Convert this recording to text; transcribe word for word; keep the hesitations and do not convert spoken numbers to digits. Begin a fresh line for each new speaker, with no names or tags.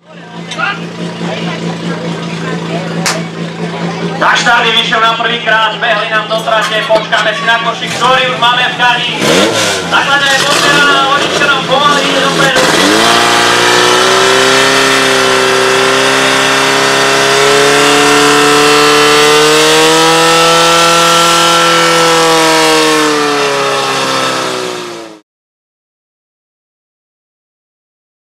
Tak štardy vyšiel na prvýkrát, behli nám do trate, počkáme si na košík, ktorý už máme v kari. Zakladajme pozdravá, Onička nám pomaly ide dopredu.